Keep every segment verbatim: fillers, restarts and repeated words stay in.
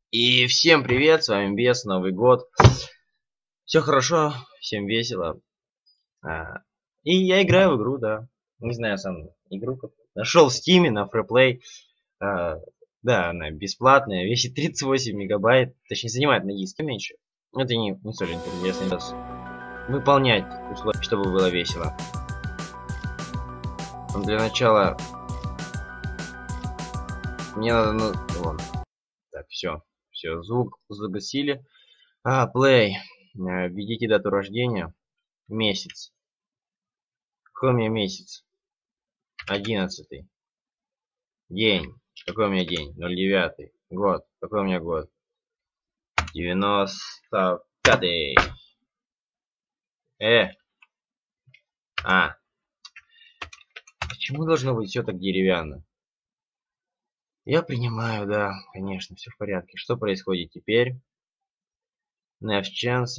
И всем привет, с вами Бес, Новый год. Все хорошо, всем весело. А, и я играю в игру, да. Не знаю сам игру. Нашел в Steam на FreePlay. А, да, она бесплатная, весит тридцать восемь мегабайт. Точнее, занимает на диске меньше. Это не, не столь интересно. Сейчас выполнять условия, чтобы было весело. Для начала мне надо... Ну, вон. Так, все. Все, звук загасили. А, play. Введите дату рождения. Месяц. Какой у меня месяц? Одиннадцатый. День. Какой у меня день? Ноль девятый. Год. Какой у меня год? Девяносто пятый. Э. А. Почему должно быть все так деревянно? Я принимаю, да, конечно, все в порядке. Что происходит теперь? Next chance.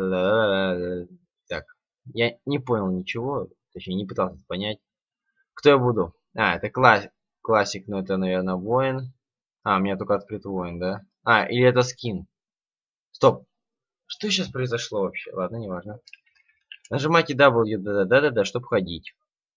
Так. Я не понял ничего. Точнее, не пытался понять. Кто я буду? А, это класс... классик, но это, наверное, воин. А, у меня только открыт воин, да? А, или это скин. Стоп. Что сейчас произошло вообще? Ладно, неважно. Нажимайте W, да, да, да, да, да, чтобы ходить.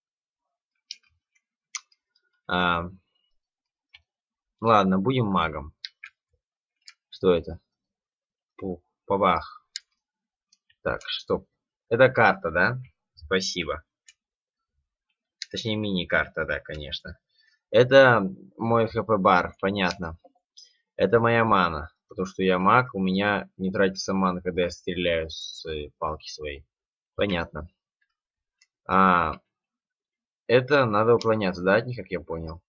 А, ладно, будем магом. Что это? Пух, побах. Так, стоп. Это карта, да? Спасибо. Точнее, мини-карта, да, конечно. Это мой хп-бар, понятно. Это моя мана. Потому что я маг, у меня не тратится мана, когда я стреляю с палки своей. Понятно. А, это надо уклоняться, да, от них, как я понял.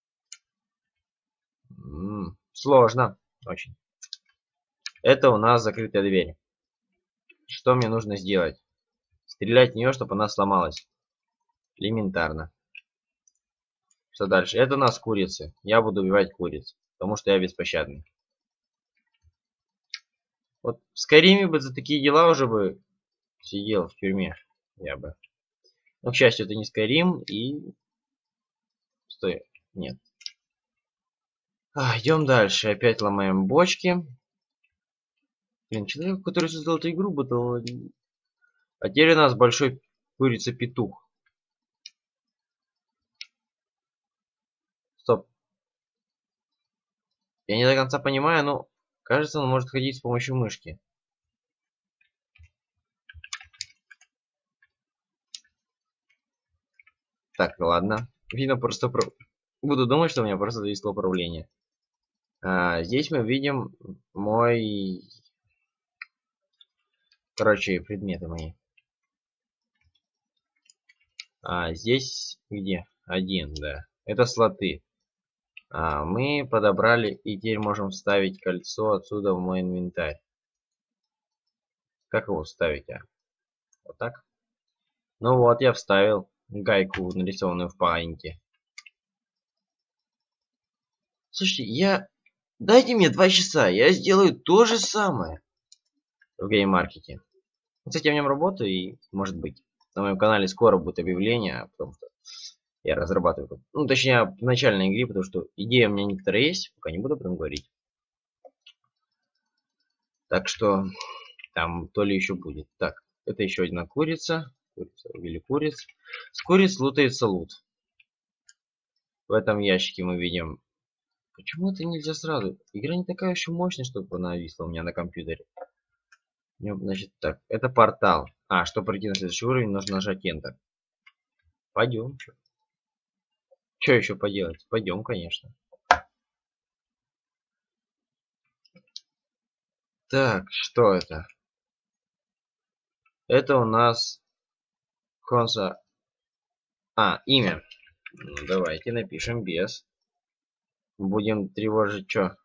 М -м, сложно. Очень. Это у нас закрытая дверь. Что мне нужно сделать? Стрелять в нее, чтобы она сломалась. Элементарно. Что дальше? Это у нас курицы. Я буду убивать куриц. Потому что я беспощадный. Вот в Скайриме бы за такие дела уже бы сидел в тюрьме. Я бы. Но, к счастью, это не Скайрим и... Стой. Нет. А, идем дальше. Опять ломаем бочки. Блин, человек, который создал эту игру, был... А теперь у нас большой курица-петух. Стоп. Я не до конца понимаю, но кажется, он может ходить с помощью мышки. Так, ладно. Видно, просто про... буду думать, что у меня просто зависло управление. А, здесь мы видим мой... Короче, предметы мои. А, здесь где? Один, да. Это слоты. А, мы подобрали и теперь можем вставить кольцо отсюда в мой инвентарь. Как его вставить, а? Вот так? Ну вот, я вставил гайку, нарисованную в паинте. Слушайте, я... Дайте мне два часа, я сделаю то же самое в гейм-маркете. Кстати, я в нем работаю, и, может быть, на моем канале скоро будет объявление, потому что я разрабатываю... Ну, точнее, в начальной игре, потому что идея у меня некоторая есть, пока не буду об этом говорить. Так что там то ли еще будет. Так, это еще одна курица. Курица, убили куриц. С куриц лутается лут. В этом ящике мы видим... Почему это нельзя сразу? Игра не такая уж и мощная, чтобы она висла у меня на компьютере. Значит, так, это портал. А, чтобы пройти на следующий уровень, нужно нажать Enter. Пойдем. Что еще поделать? Пойдем, конечно. Так, что это? Это у нас конса... А, имя. Ну, давайте напишем без. Будем тревожить что?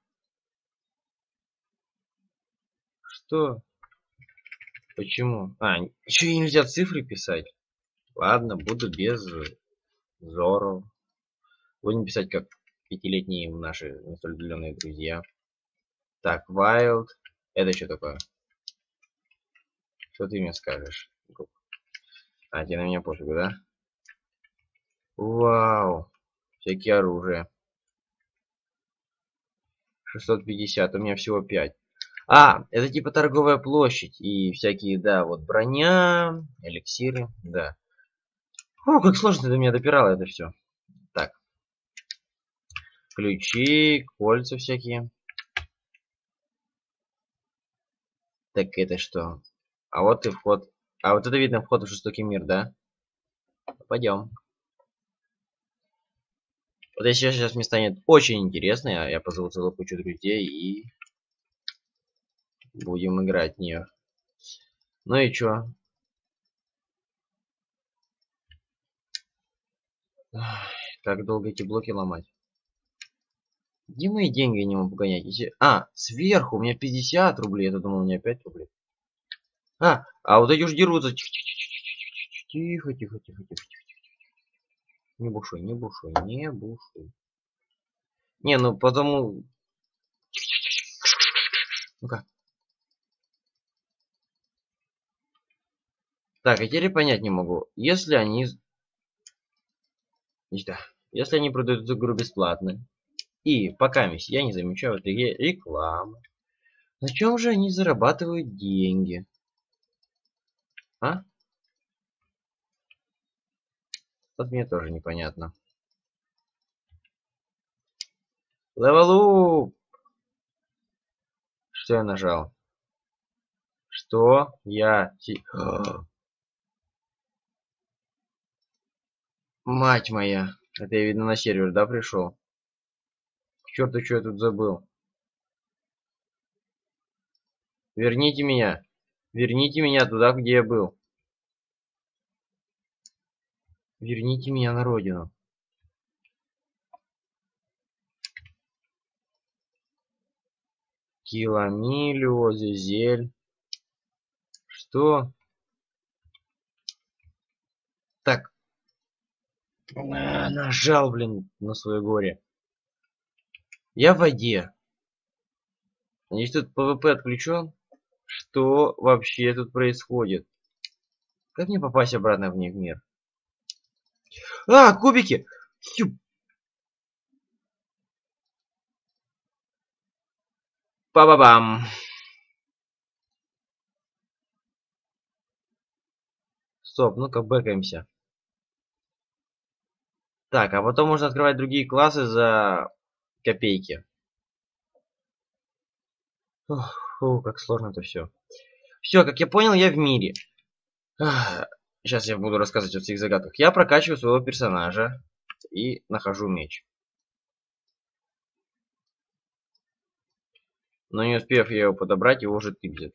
Что? Почему? А, еще и нельзя цифры писать. Ладно, буду без Зоро. Будем писать как пятилетние наши не столь удаленные друзья. Так, Wild. Это что такое? Что ты мне скажешь? А, тебе на меня пофигу, да? Вау. Всякие оружия. шестьсот пятьдесят, у меня всего пять. А, это типа торговая площадь и всякие, да, вот броня, эликсиры, да. О, как сложно до меня допирало это все. Так. Ключи, кольца всякие. Так это что? А вот и вход. А вот это видно вход в жестокий мир, да? Пойдем. Вот если сейчас мне станет очень интересно, я, я позову целую кучу друзей и будем играть в нее. Ну и чё? Как долго эти блоки ломать? Где мои деньги я не могу гонять? Если... А, сверху у меня пятьдесят рублей. Я думал, у меня пять рублей. А, а вот эти уж дерутся. Тихо, тихо, тихо, тихо, тихо. Не бушуй, не бушуй, не бушуй. Не, ну потому... Ну-ка. Так, я теперь понять не могу. Если они... Да. Если они продают эту игру бесплатно, и пока я не замечаю в этой игре рекламы, на чем же они зарабатывают деньги? А? Вот мне тоже непонятно. Левелу! Что я нажал? Что я... Мать моя! Это я, видно, на сервер, да, пришел? К черту, что я тут забыл? Верните меня! Верните меня туда, где я был. Верните меня на родину. Киломилю, Зизель. Что? Так. А, нажал, блин, на свое горе. Я в воде. Здесь тут ПВП отключен. Что вообще тут происходит? Как мне попасть обратно в них мир? А, кубики! Фью. Па-ба-бам! Стоп, ну-ка бэкаемся. Так, а потом можно открывать другие классы за копейки. Ух, фу, как сложно это все. Все, как я понял, я в мире. Ах, сейчас я буду рассказывать о всех загадках. Я прокачиваю своего персонажа и нахожу меч. Но не успев я его подобрать, его уже тыбзит.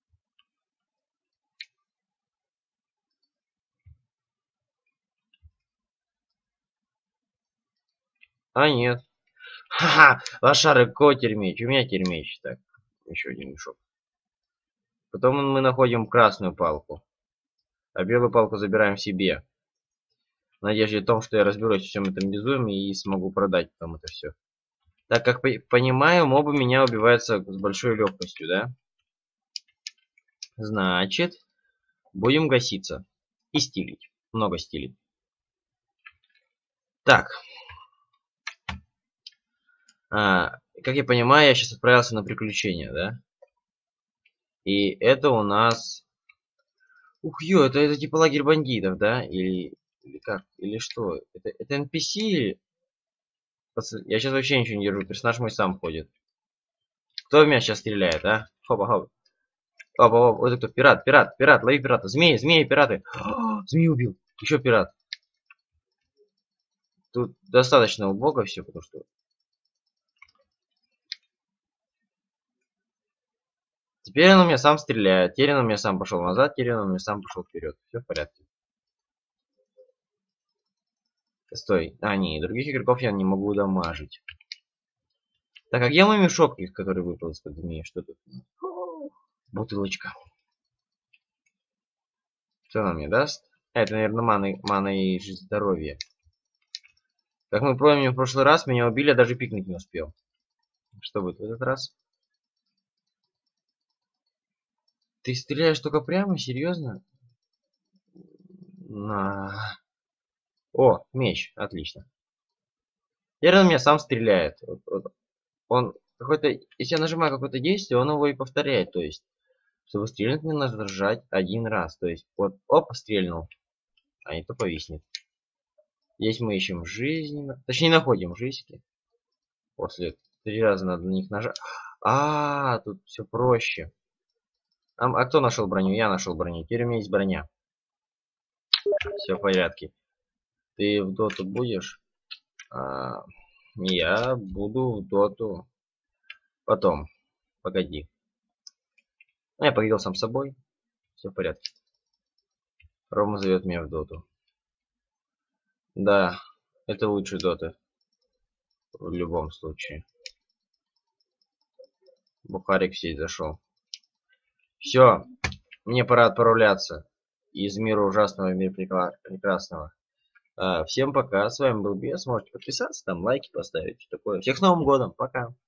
А нет. Ха-ха, лошары, какой термеч? У меня термеч. Так, еще один мешок. Потом мы находим красную палку. А белую палку забираем себе. В надежде о том, что я разберусь в всем этом безумии и смогу продать потом это все. Так как понимаю, мобы меня убиваются с большой легкостью, да? Значит, будем гаситься. И стилить. Много стилей. Так. А, как я понимаю, я сейчас отправился на приключения, да? И это у нас... Ух, ё, это, это типа лагерь бандитов, да? Или, или как? Или что? Это, это эн пи си? Я сейчас вообще ничего не держу. Персонаж мой сам ходит. Кто в меня сейчас стреляет, а? Хопа, хоп. Опа, опа, это кто? Пират, пират, пират, лови пирата. Змеи, змеи, пираты. Змеи убил. Еще пират. Тут достаточно убого все, потому что... Теперь он у меня сам стреляет. Теперь он у меня сам пошел назад, теперь он у меня сам пошел вперед. Все в порядке. Стой. А, не, других игроков я не могу дамажить. Так, а где мой мешок, который выпал из-под змеи? Что тут? Бутылочка. Что она мне даст? А, это, наверное, мана, мана и здоровье. Как мы помним, в прошлый раз меня убили, я даже пикнуть не успел. Что будет в этот раз? Ты стреляешь только прямо? Серьезно? На... О, меч. Отлично. Теперь он меня сам стреляет. Вот, вот. Он какое-то, если я нажимаю какое-то действие, он его и повторяет. То есть, чтобы стрельнуть, мне нужно нажать один раз. То есть, вот, оп, стрельнул. А не то повиснет. Здесь мы ищем жизни. Точнее, находим жизни. После три раза надо на них нажать. А, тут все проще. А, а кто нашел броню? Я нашел броню. Теперь у меня есть броня. Все в порядке. Ты в доту будешь? А, я буду в доту. Потом. Погоди. Я поговорил сам с собой. Все в порядке. Рома зовет меня в доту. Да, это лучший доты. В любом случае. Бухарик в сеть зашел. Все, мне пора отправляться из мира ужасного в мир прекрасного. А, всем пока, с вами был Бес. Можете подписаться, там лайки поставить, что такое. Всех с Новым годом, пока.